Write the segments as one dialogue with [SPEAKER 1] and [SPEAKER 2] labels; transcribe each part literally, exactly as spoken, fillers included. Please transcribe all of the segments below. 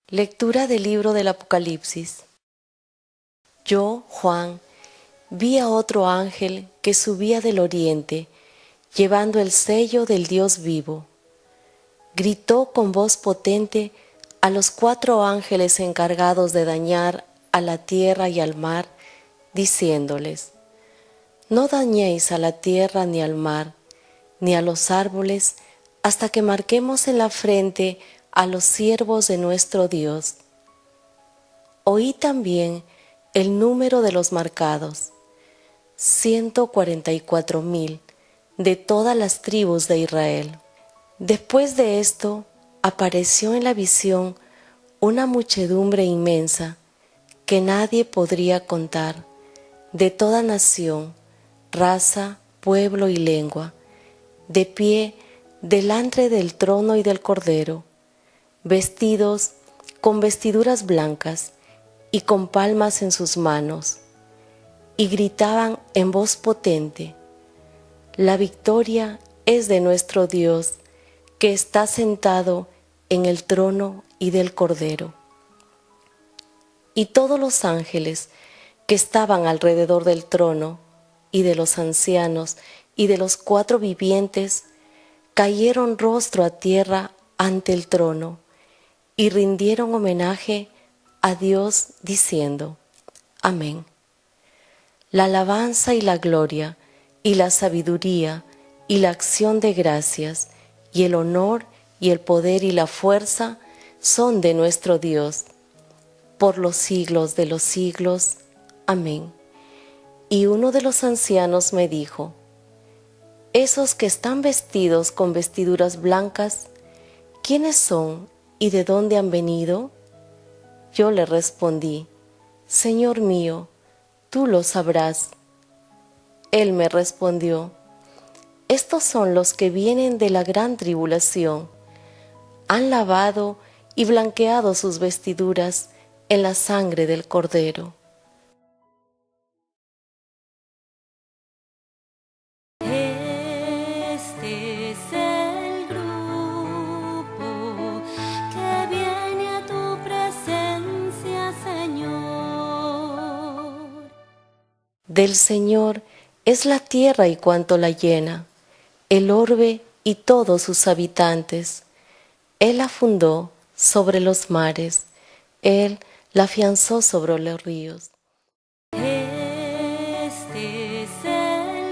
[SPEAKER 1] Lectura del libro del Apocalipsis. Yo, Juan, vi a otro ángel que subía del oriente, llevando el sello del Dios vivo. Gritó con voz potente a los cuatro ángeles encargados de dañar a la tierra y al mar, diciéndoles: no dañéis a la tierra ni al mar, ni a los árboles, hasta que marquemos en la frente a los siervos de nuestro Dios. Oí también el número de los marcados, ciento cuarenta y cuatro mil, de todas las tribus de Israel. Después de esto, apareció en la visión una muchedumbre inmensa que nadie podría contar, de toda nación, raza, pueblo y lengua, de pie delante del trono y del Cordero, vestidos con vestiduras blancas y con palmas en sus manos, y gritaban en voz potente: la victoria es de nuestro Dios, que está sentado en el trono y del Cordero. Y todos los ángeles que estaban alrededor del trono, y de los ancianos, y de los cuatro vivientes, cayeron rostro a tierra ante el trono, y rindieron homenaje a Dios, diciendo: Amén. La alabanza y la gloria, y la sabiduría, y la acción de gracias, y el honor, y el poder, y la fuerza, son de nuestro Dios, por los siglos de los siglos. Amén. Y uno de los ancianos me dijo: esos que están vestidos con vestiduras blancas, ¿quiénes son y de dónde han venido? Yo le respondí: Señor mío, tú lo sabrás. Él me respondió: estos son los que vienen de la gran tribulación. Han lavado y blanqueado sus vestiduras en la sangre del Cordero.
[SPEAKER 2] Este es el grupo que viene a tu presencia, Señor.
[SPEAKER 1] Del Señor es la tierra y cuanto la llena, el orbe y todos sus habitantes. Él la fundó sobre los mares, Él la afianzó sobre los ríos.
[SPEAKER 2] Este es el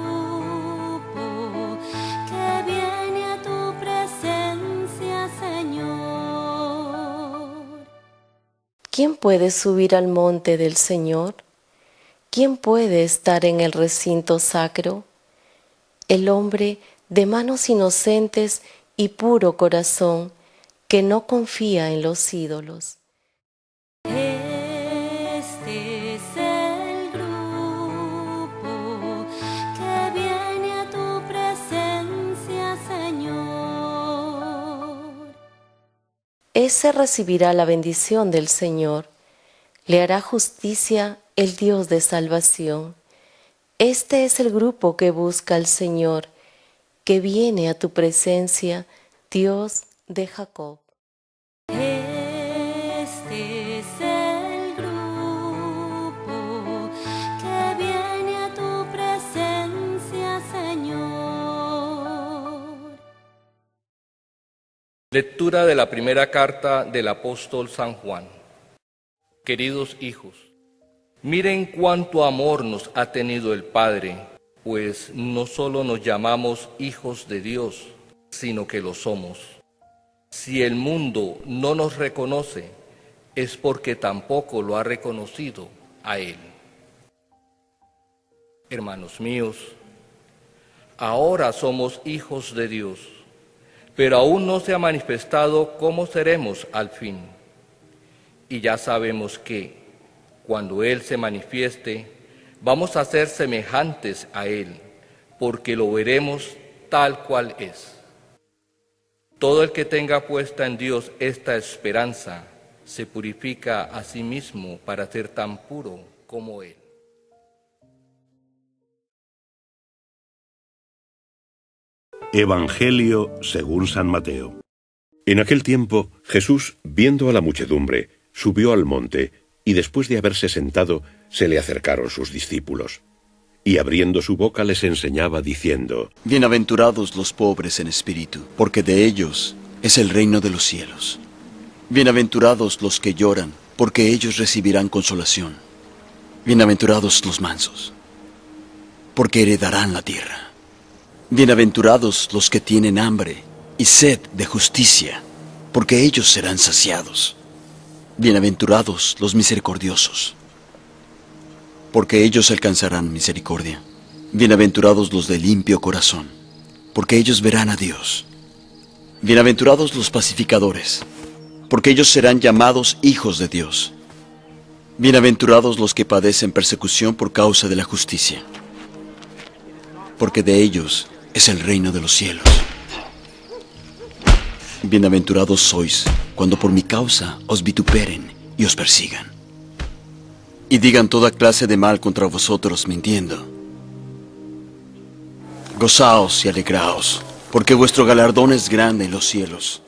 [SPEAKER 2] grupo que viene a tu presencia, Señor.
[SPEAKER 1] ¿Quién puede subir al monte del Señor? ¿Quién puede estar en el recinto sacro? El hombre de manos inocentes y puro corazón, que no confía en los ídolos.
[SPEAKER 2] Este es el grupo que viene a tu presencia, Señor.
[SPEAKER 1] Ese recibirá la bendición del Señor, le hará justicia el Dios de salvación. Este es el grupo que busca al Señor, que viene a tu presencia, Dios de Jacob.
[SPEAKER 2] Este es el grupo que viene a tu presencia, Señor.
[SPEAKER 3] Lectura de la primera carta del apóstol San Juan. Queridos hijos, miren cuánto amor nos ha tenido el Padre, pues no solo nos llamamos hijos de Dios, sino que lo somos. Si el mundo no nos reconoce, es porque tampoco lo ha reconocido a Él. Hermanos míos, ahora somos hijos de Dios, pero aún no se ha manifestado cómo seremos al fin. Y ya sabemos que, cuando Él se manifieste, vamos a ser semejantes a Él, porque lo veremos tal cual es. Todo el que tenga puesta en Dios esta esperanza, se purifica a sí mismo para ser tan puro como Él.
[SPEAKER 4] Evangelio según San Mateo. En aquel tiempo, Jesús, viendo a la muchedumbre, subió al monte, y después de haberse sentado, se le acercaron sus discípulos. Y abriendo su boca les enseñaba, diciendo:
[SPEAKER 5] Bienaventurados los pobres en espíritu, porque de ellos es el reino de los cielos. Bienaventurados los que lloran, porque ellos recibirán consolación. Bienaventurados los mansos, porque heredarán la tierra. Bienaventurados los que tienen hambre y sed de justicia, porque ellos serán saciados. Bienaventurados los misericordiosos, porque ellos alcanzarán misericordia. Bienaventurados los de limpio corazón, porque ellos verán a Dios. Bienaventurados los pacificadores, porque ellos serán llamados hijos de Dios. Bienaventurados los que padecen persecución por causa de la justicia, porque de ellos es el reino de los cielos. Bienaventurados sois cuando por mi causa os vituperen y os persigan, y digan toda clase de mal contra vosotros mintiendo. Gozaos y alegraos, porque vuestro galardón es grande en los cielos,